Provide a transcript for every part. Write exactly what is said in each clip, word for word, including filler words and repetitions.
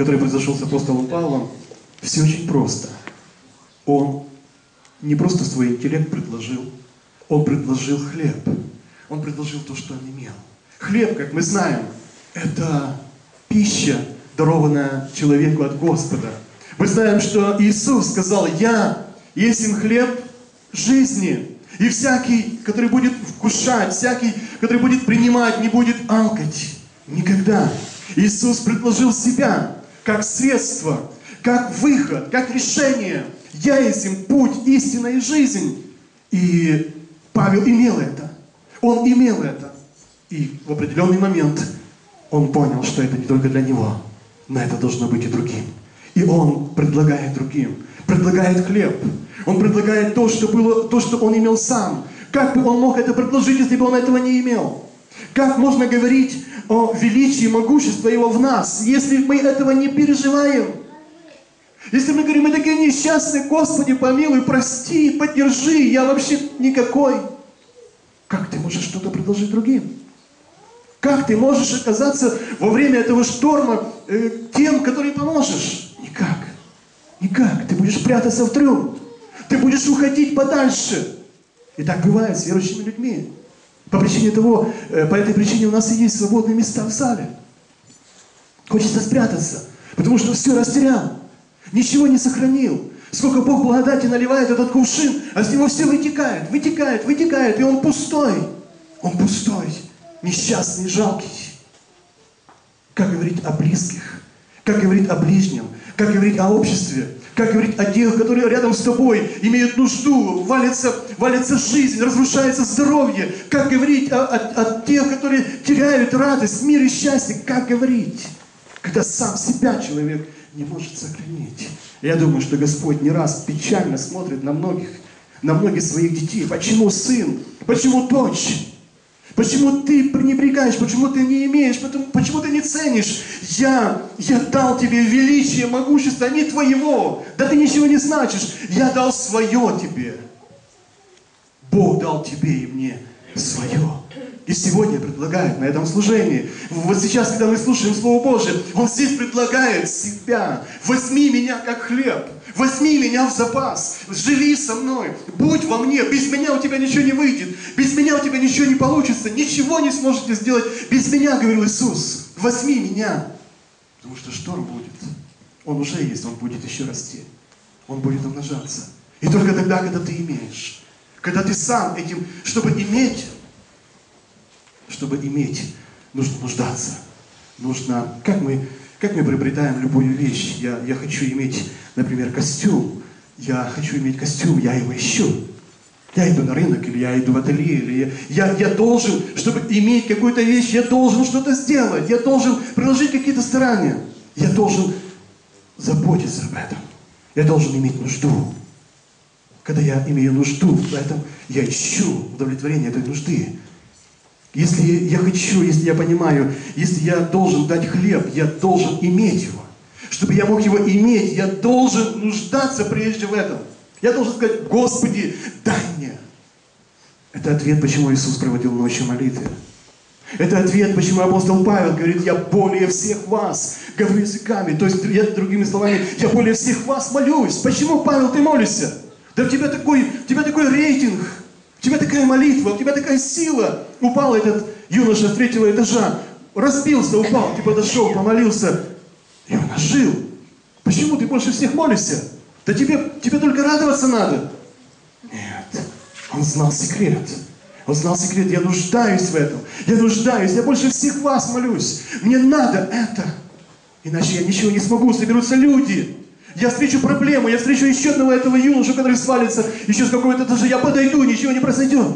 который произошел с апостолом Павлом, все очень просто. Он не просто свой интеллект предложил, он предложил хлеб. Он предложил то, что он имел. Хлеб, как мы знаем, это пища, дарованная человеку от Господа. Мы знаем, что Иисус сказал: «Я есть им хлеб жизни, и всякий, который будет вкушать, всякий, который будет принимать, не будет алкать никогда». Иисус предложил себя как средство, как выход, как решение. «Я есть им путь, истина и жизнь». И Павел имел это. Он имел это. И в определенный момент он понял, что это не только для него, но это должно быть и другим. И он предлагает другим. Предлагает хлеб. Он предлагает то, что было, то, что он имел сам. Как бы он мог это предложить, если бы он этого не имел? Как можно говорить о величии и могуществе Его в нас, если мы этого не переживаем? Если мы говорим: мы такие несчастные, Господи, помилуй, прости, поддержи, я вообще никакой. Как ты можешь что-то предложить другим? Как ты можешь оказаться во время этого шторма э, тем, который поможешь? Никак. Никак. Ты будешь прятаться в трюм. Ты будешь уходить подальше. И так бывает с верующими людьми. По причине того, э, по этой причине у нас и есть свободные места в зале. Хочется спрятаться, потому что все растерял. Ничего не сохранил. Сколько Бог благодати наливает этот кувшин, а с него все вытекает, вытекает, вытекает, и он пустой. Он пустой, несчастный, жалкий. Как говорить о близких? Как говорить о ближнем? Как говорить о обществе? Как говорить о тех, которые рядом с тобой имеют нужду, валится, валится жизнь, разрушается здоровье? Как говорить о, о, о тех, которые теряют радость, мир и счастье? Как говорить, когда сам себя человек не может сохранить? Я думаю, что Господь не раз печально смотрит на многих, на многих своих детей. Почему сын? Почему дочь? Почему ты пренебрегаешь? Почему ты не имеешь? Почему, почему ты не ценишь? Я, я дал тебе величие, могущество, не твоего. Да ты ничего не значишь. Я дал свое тебе. Бог дал тебе и мне свое. И сегодня предлагает на этом служении, вот сейчас, когда мы слушаем Слово Божие, Он здесь предлагает себя. Возьми меня как хлеб, возьми меня в запас, живи со мной, будь во мне. Без меня у тебя ничего не выйдет, без меня у тебя ничего не получится, ничего не сможете сделать без меня, говорил Иисус. Возьми меня, потому что шторм будет. Он уже есть, он будет еще расти, он будет умножаться. И только тогда, когда ты имеешь, когда ты сам этим, чтобы иметь, Чтобы иметь, нужно нуждаться. Нужно, как мы, как мы приобретаем любую вещь. Я, я хочу иметь, например, костюм. Я хочу иметь костюм, я его ищу. Я иду на рынок, или я иду в ателье, или я, я, я должен, чтобы иметь какую-то вещь, я должен что-то сделать. Я должен приложить какие-то старания. Я должен заботиться об этом. Я должен иметь нужду. Когда я имею нужду в этом, я ищу удовлетворение этой нужды. Если я хочу, если я понимаю, если я должен дать хлеб, я должен иметь его. Чтобы я мог его иметь, я должен нуждаться прежде в этом. Я должен сказать: Господи, дай мне. Это ответ, почему Иисус проводил ночью молитвы. Это ответ, почему апостол Павел говорит: я более всех вас говорю языками. То есть, я, другими словами, я более всех вас молюсь. Почему, Павел, ты молишься? Да у тебя такой, у тебя такой рейтинг. У тебя такая молитва, у тебя такая сила. Упал этот юноша с третьего этажа, разбился, упал, ты подошел, помолился, и он ожил. Почему ты больше всех молишься? Да тебе, тебе только радоваться надо. Нет, он знал секрет. Он знал секрет, я нуждаюсь в этом. Я нуждаюсь, я больше всех вас молюсь. Мне надо это. Иначе я ничего не смогу, соберутся люди. Я встречу проблему, я встречу еще одного этого юношу, который свалится еще с какого-то этажа. Я подойду, ничего не произойдет.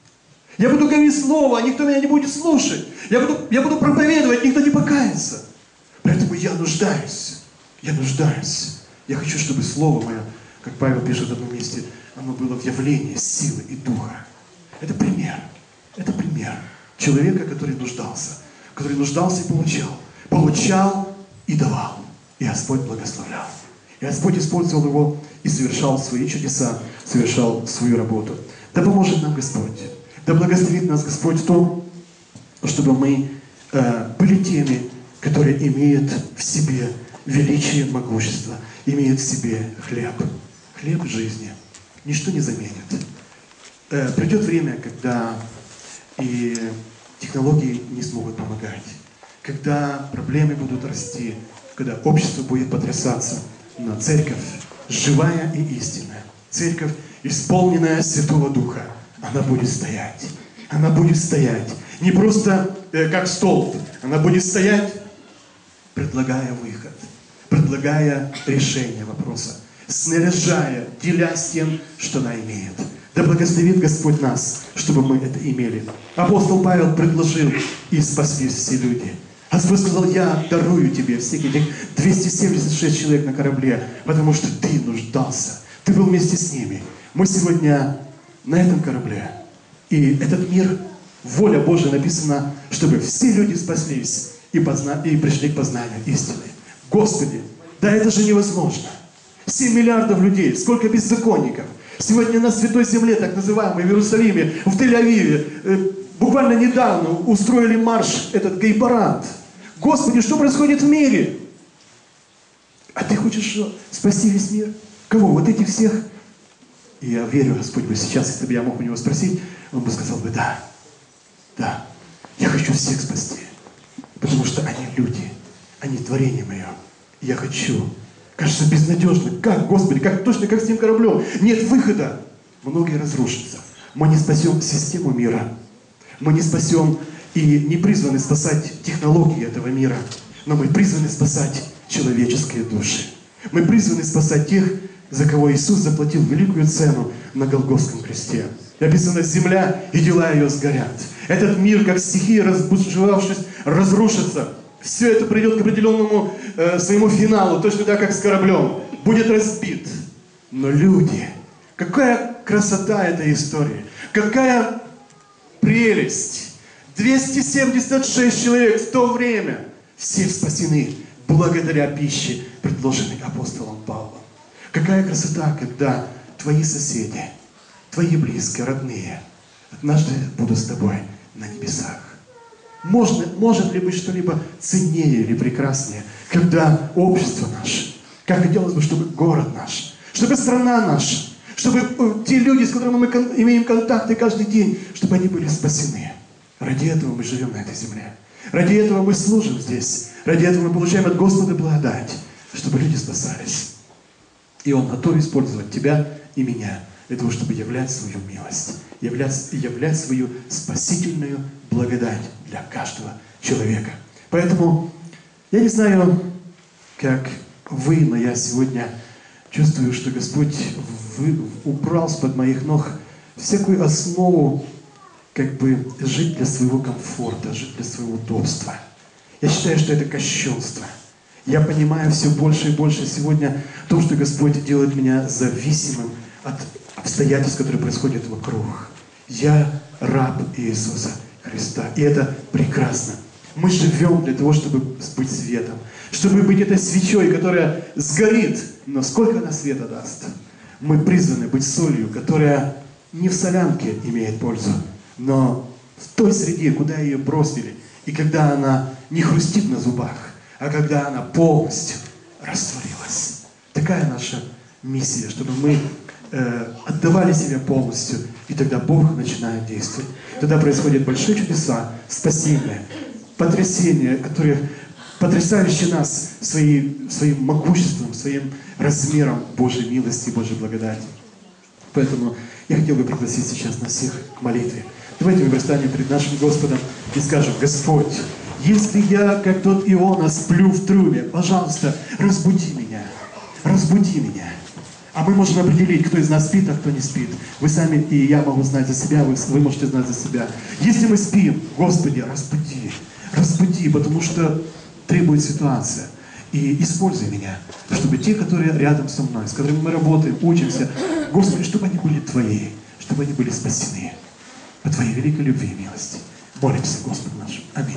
Я буду говорить слово, а никто меня не будет слушать. Я буду, я буду проповедовать, никто не покается. Поэтому я нуждаюсь. Я нуждаюсь. Я хочу, чтобы слово мое, как Павел пишет в одном месте, оно было в явлении силы и духа. Это пример. Это пример человека, который нуждался. Который нуждался и получал. Получал и давал. И Господь благословлял. И Господь использовал его и совершал свои чудеса, совершал свою работу. Да поможет нам Господь. Да благословит нас Господь в том, чтобы мы э, были теми, которые имеют в себе величие, могущество имеет в себе хлеб. Хлеб жизни. Ничто не заменит. Э, придет время, когда и технологии не смогут помогать. Когда проблемы будут расти, когда общество будет потрясаться. Но церковь живая и истинная. Церковь, исполненная Святого Духа, она будет стоять. Она будет стоять. Не просто э, как столб. Она будет стоять, предлагая выход, предлагая решение вопроса, снаряжая, делясь тем, что она имеет. Да благословит Господь нас, чтобы мы это имели. Апостол Павел предложил, и спаслись все люди. Господь сказал: я дарую тебе всех этих двести семьдесят шесть человек на корабле, потому что ты нуждался. Ты был вместе с ними. Мы сегодня на этом корабле. И этот мир, воля Божия написана, чтобы все люди спаслись и, позна... и пришли к познанию истины. Господи, да это же невозможно. семь миллиардов людей, сколько беззаконников. Сегодня на Святой Земле, так называемой, в Иерусалиме, в Тель-Авиве, э, буквально недавно устроили марш, этот гей-парад. Господи, что происходит в мире? А ты хочешь что, спасти весь мир? Кого? Вот этих всех? И я верю, Господь бы сейчас, если бы я мог у него спросить, он бы сказал бы: да, да, я хочу всех спасти. Потому что они люди, они творение мое. И я хочу. Кажется безнадежно. Как, Господи, как точно, как с тем кораблем? Нет выхода. Многие разрушатся. Мы не спасем систему мира. Мы не спасем и не призваны спасать технологии этого мира. Но мы призваны спасать человеческие души. Мы призваны спасать тех, за кого Иисус заплатил великую цену на Голгофском кресте. Написано: земля и дела ее сгорят. Этот мир, как стихия, разбушевавшись, разрушится. Все это придет к определенному э, своему финалу, точно так, как с кораблем. Будет разбит. Но люди, какая красота этой истории, какая прелесть. двести семьдесят шесть человек в то время, все спасены благодаря пище, предложенной апостолом Павлом. Какая красота, когда твои соседи, твои близкие, родные, однажды будут с тобой на небесах. Можно, может ли быть что-либо ценнее или прекраснее, когда общество наше, как хотелось бы, чтобы город наш, чтобы страна наша, чтобы те люди, с которыми мы кон- имеем контакты каждый день, чтобы они были спасены. Ради этого мы живем на этой земле. Ради этого мы служим здесь. Ради этого мы получаем от Господа благодать, чтобы люди спасались. И Он готов использовать тебя и меня для того, чтобы являть свою милость, являть, являть свою спасительную благодать для каждого человека. Поэтому я не знаю, как вы, но я сегодня чувствую, что Господь вы, убрал с-под моих ног всякую основу, как бы жить для своего комфорта, жить для своего удобства. Я считаю, что это кощунство. Я понимаю все больше и больше сегодня то, что Господь делает меня зависимым от обстоятельств, которые происходят вокруг. Я раб Иисуса Христа. И это прекрасно. Мы живем для того, чтобы быть светом. Чтобы быть этой свечой, которая сгорит. Но сколько она света даст? Мы призваны быть солью, которая не в солянке имеет пользу, но в той среде, куда ее бросили. И когда она не хрустит на зубах, а когда она полностью растворилась. Такая наша миссия, чтобы мы э, отдавали себя полностью, и тогда Бог начинает действовать. Тогда происходят большие чудеса, спасения, потрясения, которые потрясающие нас свои, своим могуществом, своим размером Божьей милости и Божьей благодати. Поэтому я хотел бы пригласить сейчас нас всех к молитве. Давайте мы встанем перед нашим Господом и скажем: Господь, если я, как тот Иона, сплю в трубе, пожалуйста, разбуди меня, разбуди меня. А мы можем определить, кто из нас спит, а кто не спит. Вы сами, и я могу знать за себя, вы, вы можете знать за себя. Если мы спим, Господи, разбуди, разбуди, потому что требует ситуация. И используй меня, чтобы те, которые рядом со мной, с которыми мы работаем, учимся, Господи, чтобы они были Твои, чтобы они были спасены по Твоей великой любви и милости. Молимся, Господу нашему. Аминь.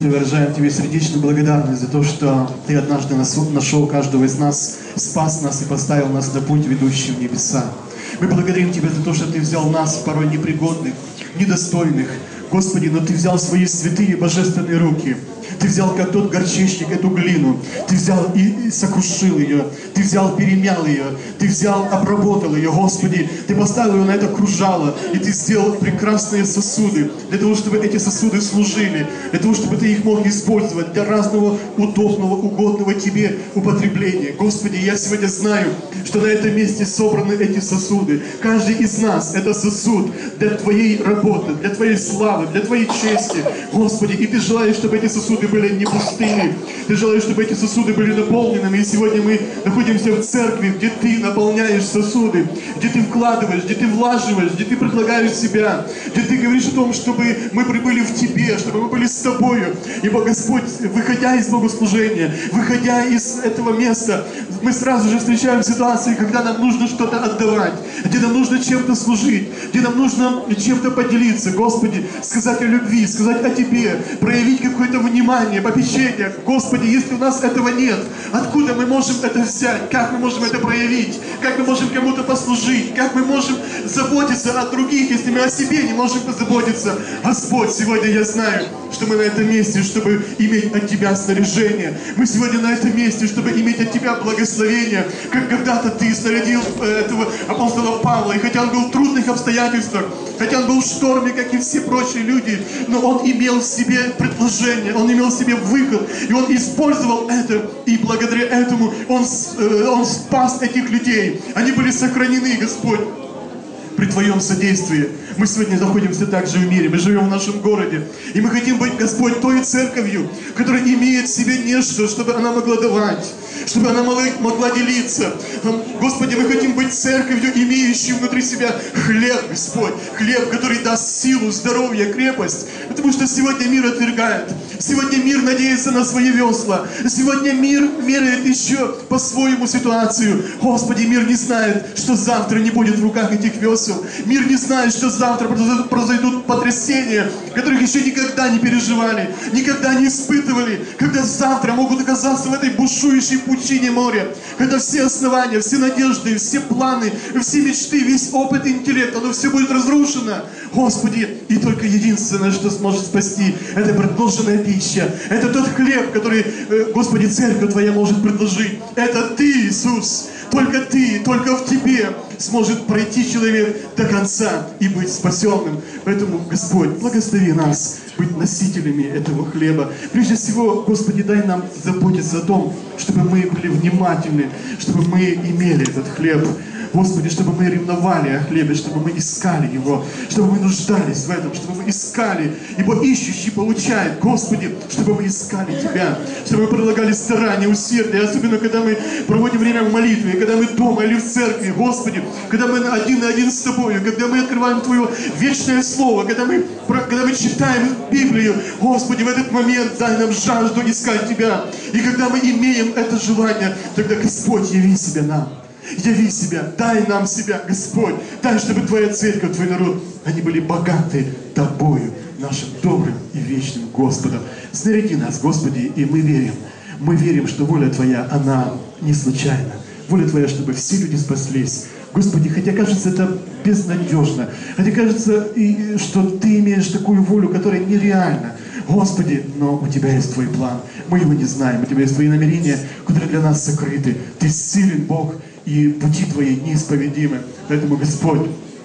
мы выражаем Тебе сердечную благодарность за то, что Ты однажды нашел каждого из нас, спас нас и поставил нас на путь, ведущий в небеса. Мы благодарим Тебя за то, что Ты взял нас, порой непригодных, недостойных, Господи, но Ты взял свои святые божественные руки. Ты взял, как тот горчичник, эту глину. Ты взял и, и сокрушил ее. Ты взял, перемял ее. Ты взял, обработал ее. Господи, Ты поставил ее на это кружало. И Ты сделал прекрасные сосуды. Для того, чтобы эти сосуды служили. Для того, чтобы Ты их мог использовать для разного удобного, угодного Тебе употребления. Господи, я сегодня знаю, что на этом месте собраны эти сосуды. Каждый из нас — это сосуд для Твоей работы, для Твоей славы, для Твоей чести. Господи, и Ты желаешь, чтобы эти сосуды были не пустыми. Ты желаешь, чтобы эти сосуды были наполненными. И сегодня мы находимся в церкви, где Ты наполняешь сосуды, где Ты вкладываешь, где Ты влаживаешь, где Ты предлагаешь себя, где Ты говоришь о том, чтобы мы прибыли в Тебе, чтобы мы были с Тобою. Ибо, Господь, выходя из богослужения, выходя из этого места, мы сразу же встречаем ситуации, когда нам нужно что-то отдавать, где нам нужно чем-то служить, где нам нужно чем-то поделиться. Господи, сказать о любви, сказать о Тебе, проявить какое-то внимание, попечение. Господи, если у нас этого нет, откуда мы можем это взять? Как мы можем это проявить? Как мы можем кому-то послужить? Как мы можем заботиться о других, если мы о себе не можем позаботиться? Господь, сегодня я знаю, что мы на этом месте, чтобы иметь от Тебя снаряжение. Мы сегодня на этом месте, чтобы иметь от Тебя благословение, как когда-то Ты снарядил этого апостола Павла. И хотя он был в трудных обстоятельствах, хотя он был в шторме, как и все прочие люди, но он имел в себе предложение, он имел в себе выход, и он использовал это, и благодаря этому он, он спас этих людей. Они были сохранены, Господь, при Твоем содействии. Мы сегодня находимся также в мире, мы живем в нашем городе, и мы хотим быть, Господь, той церковью, которая имеет в себе нечто, чтобы она могла давать, чтобы она могла делиться. Господи, мы хотим быть церковью, имеющей внутри себя хлеб, Господь, хлеб, который даст силу, здоровье, крепость, потому что сегодня мир отвергает, сегодня мир надеется на свои весла, сегодня мир меряет еще по-своему ситуацию. Господи, мир не знает, что завтра не будет в руках этих весел, мир не знает, что завтра произойдут потрясения, которых еще никогда не переживали, никогда не испытывали, когда завтра могут оказаться в этой бушующей пучине моря, когда все основания, все надежды, все планы, все мечты, весь опыт и интеллект, оно все будет разрушено. Господи, и только единственное, что сможет спасти, это предложенная пища, это тот хлеб, который, Господи, церковь Твоя может предложить. Это Ты, Иисус. Только Ты, только в Тебе сможет пройти человек до конца и быть спасенным. Поэтому, Господь, благослови нас быть носителями этого хлеба. Прежде всего, Господи, дай нам заботиться о том, чтобы мы были внимательны, чтобы мы имели этот хлеб. Господи, чтобы мы ревновали о хлебе, чтобы мы искали его, чтобы мы нуждались в этом, чтобы мы искали, ибо ищущий получает. Господи, чтобы мы искали Тебя, чтобы мы предлагали старания, усердие, особенно когда мы проводим время в молитве, когда мы дома или в церкви, Господи, когда мы один на один с Тобою, когда мы открываем Твое вечное Слово, когда мы, когда мы читаем Библию, Господи, в этот момент дай нам жажду искать Тебя. И когда мы имеем это желание, тогда, Господь, яви себя нам. Яви себя, дай нам себя, Господь. Дай, чтобы Твоя церковь, Твой народ, они были богаты Тобою, нашим добрым и вечным Господом. Снаряди нас, Господи, и мы верим. Мы верим, что воля Твоя, она не случайна. Воля Твоя, чтобы все люди спаслись. Господи, хотя кажется это безнадежно, хотя кажется, что Ты имеешь такую волю, которая нереальна. Господи, но у Тебя есть Твой план. Мы его не знаем. У Тебя есть Твои намерения, которые для нас сокрыты. Ты силен, Бог, и пути Твои неисповедимы. Поэтому, Господь,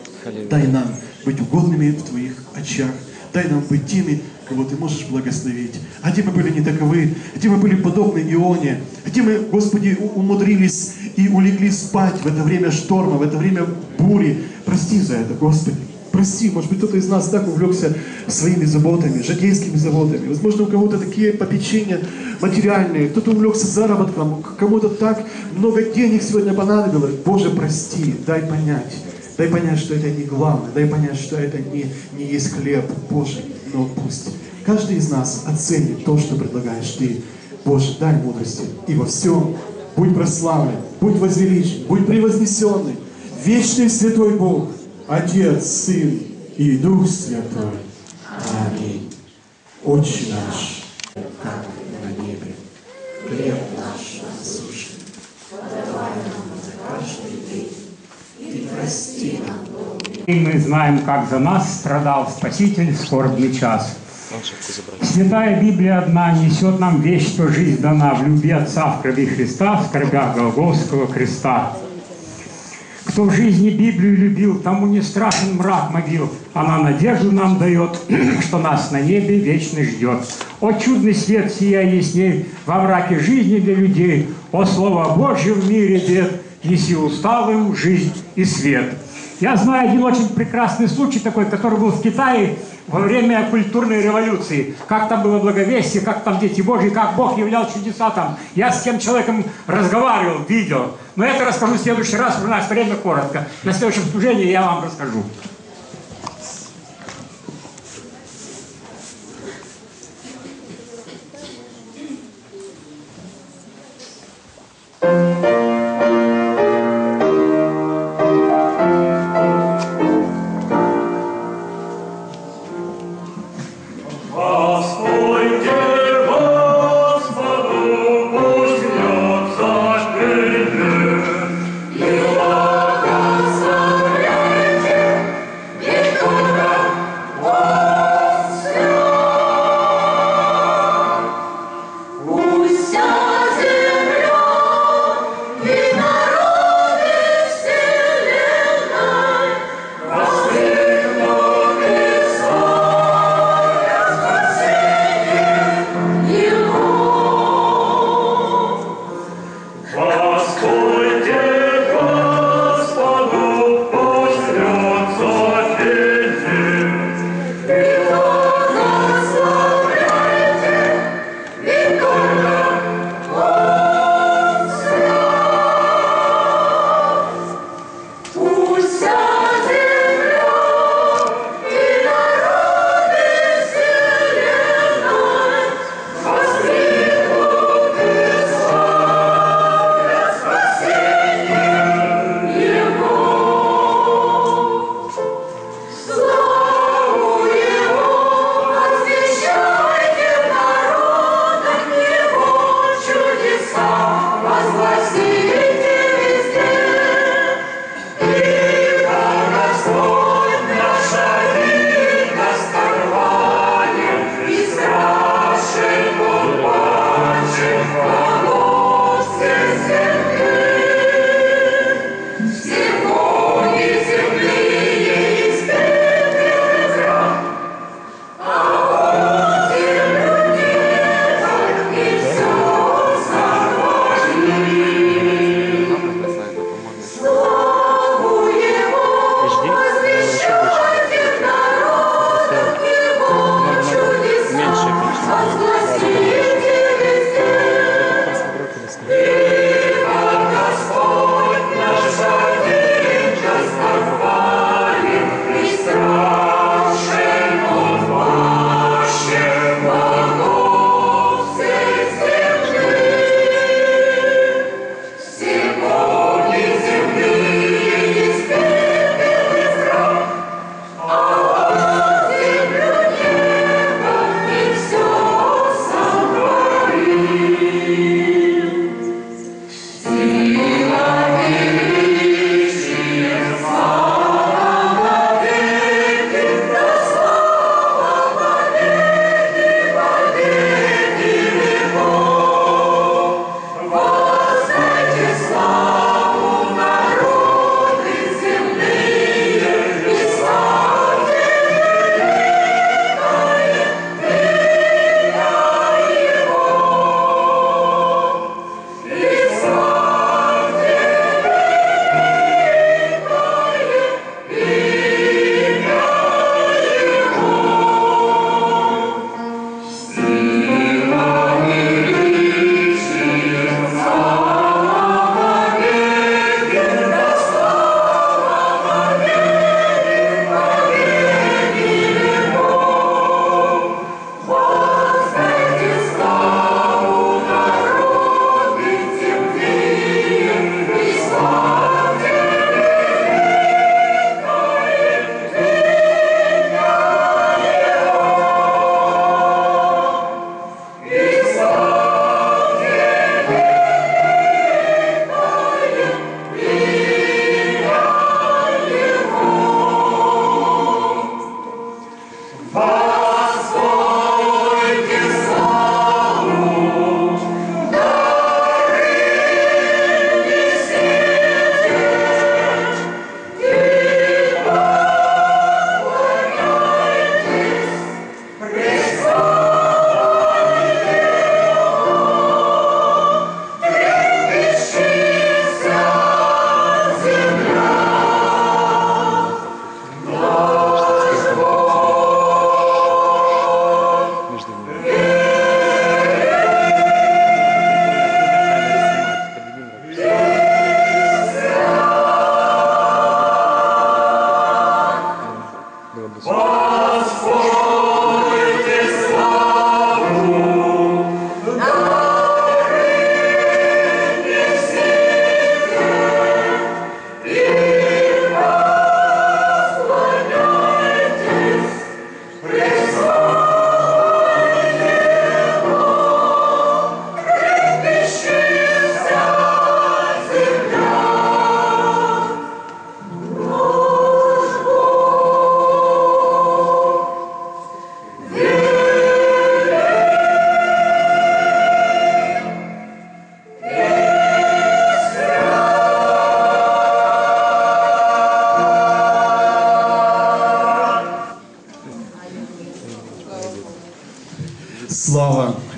дай нам быть угодными в Твоих очах. Дай нам быть теми, кого Ты можешь благословить. А где мы были не таковы, где мы были подобны Ионе, где мы, Господи, умудрились и улегли спать в это время шторма, в это время бури. Прости за это, Господи. Прости, может быть, кто-то из нас так увлекся своими заботами, житейскими заботами. Возможно, у кого-то такие попечения материальные, кто-то увлекся заработком, кому-то так много денег сегодня понадобилось. Боже, прости, дай понять. Дай понять, что это не главное, дай понять, что это не, не есть хлеб Божий, но пусть каждый из нас оценит то, что предлагаешь Ты. Боже, дай мудрости и во всем будь прославлен, будь возвеличен, будь превознесенный, вечный святой Бог, Отец, Сын и Дух Святой. Аминь. Отче наш, И мы знаем, как за нас страдал Спаситель в скорбный час. Святая Библия одна несет нам вещь, что жизнь дана в любви Отца, в крови Христа, в скорбях Голгофского креста. Кто в жизни Библию любил, тому не страшен мрак могил. Она надежду нам дает, что нас на небе вечно ждет. О, чудный свет, сияй ясней во мраке жизни для людей. О, Слово Божье в мире бед, неси усталым жизнь и свет. Я знаю один очень прекрасный случай такой, который был в Китае во время культурной революции. Как там было благовестие, как там дети Божьи, как Бог являл чудеса там. Я с тем человеком разговаривал, видел. Но это расскажу в следующий раз, у нас время коротко. На следующем служении я вам расскажу.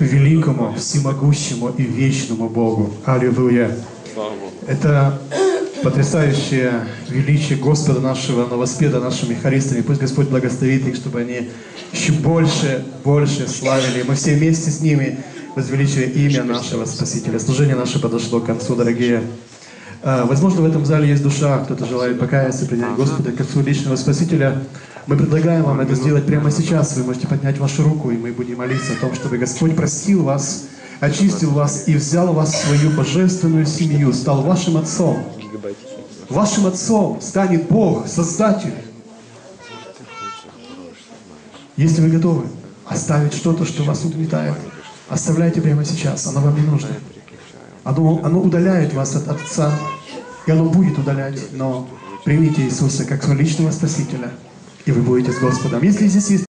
великому, всемогущему и вечному Богу. Аллилуйя. Это потрясающее величие Господа нашего, новоспета нашими хористами. Пусть Господь благословит их, чтобы они еще больше, больше славили. Мы все вместе с ними возвеличивая имя нашего Спасителя. Служение наше подошло к концу, дорогие. Возможно, в этом зале есть душа, кто-то желает покаяться, принять Господа как своего личного Спасителя. Мы предлагаем вам это сделать прямо сейчас. Вы можете поднять вашу руку, и мы будем молиться о том, чтобы Господь простил вас, очистил вас и взял вас в свою божественную семью, стал вашим отцом. Вашим отцом станет Бог, Создатель. Если вы готовы оставить что-то, что вас угнетает, оставляйте прямо сейчас, оно вам не нужно. Оно, оно удаляет вас от Отца, и оно будет удалять, но примите Иисуса как своего личного Спасителя, и вы будете с Господом. Если здесь есть